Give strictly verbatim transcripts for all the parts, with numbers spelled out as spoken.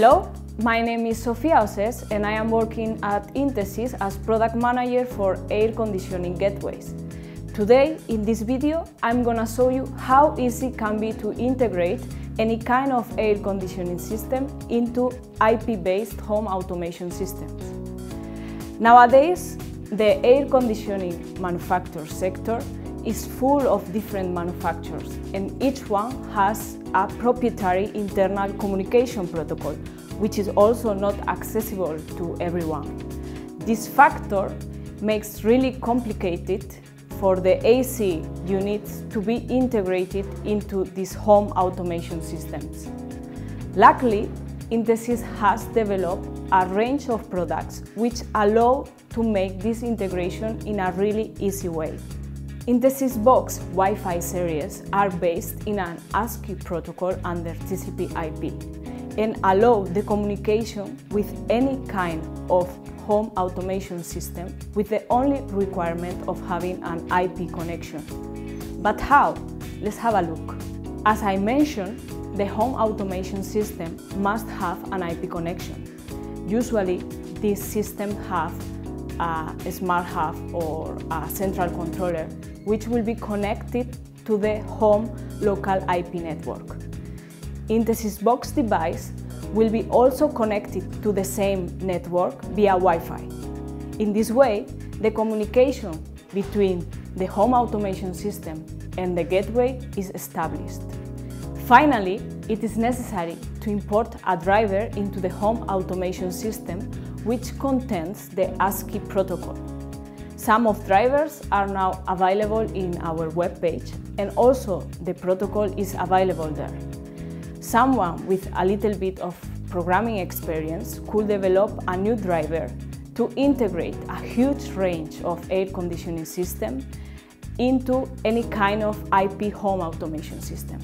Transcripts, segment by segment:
Hello, my name is Sofia Oses and I am working at Intesis as Product Manager for Air Conditioning Gateways. Today, in this video, I'm gonna show you how easy it can be to integrate any kind of air conditioning system into I P-based home automation systems. Nowadays, the air conditioning manufacturer sector is full of different manufacturers, and each one has a proprietary internal communication protocol, which is also not accessible to everyone. This factor makes really complicated for the A C units to be integrated into these home automation systems. Luckily, Intesis has developed a range of products which allow to make this integration in a really easy way. IntesisBox Wi-Fi series are based in an ASCII protocol under T C P I P and allow the communication with any kind of home automation system with the only requirement of having an I P connection. But how? Let's have a look. As I mentioned, the home automation system must have an I P connection. Usually, these systems have a smart hub or a central controller which will be connected to the home local I P network. IntesisBox device will be also connected to the same network via Wi-Fi. In this way, the communication between the home automation system and the gateway is established. Finally, it is necessary to import a driver into the home automation system which contains the ASCII protocol. Some of drivers are now available in our webpage, and also the protocol is available there. Someone with a little bit of programming experience could develop a new driver to integrate a huge range of air conditioning systems into any kind of I P home automation system.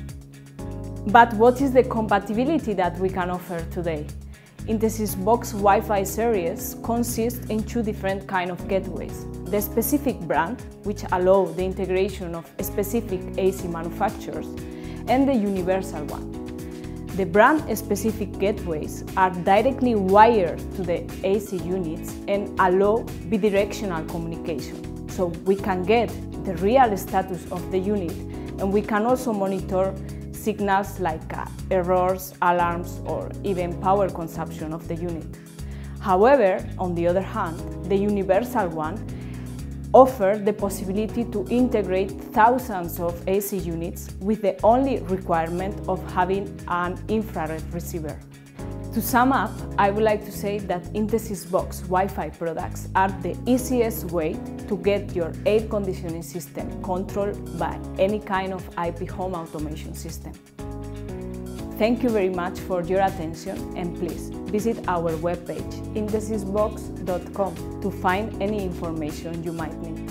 But what is the compatibility that we can offer today? IntesisBox Wi-Fi series consists in two different kinds of gateways. The specific brand, which allow the integration of specific A C manufacturers, and the universal one. The brand-specific gateways are directly wired to the A C units and allow bidirectional communication. So we can get the real status of the unit, and we can also monitor signals like uh, errors, alarms, or even power consumption of the unit. However, on the other hand, the universal one offers the possibility to integrate thousands of A C units with the only requirement of having an infrared receiver. To sum up, I would like to say that IntesisBox Wi-Fi products are the easiest way to get your air conditioning system controlled by any kind of I P home automation system. Thank you very much for your attention, and please visit our webpage Intesisbox dot com to find any information you might need.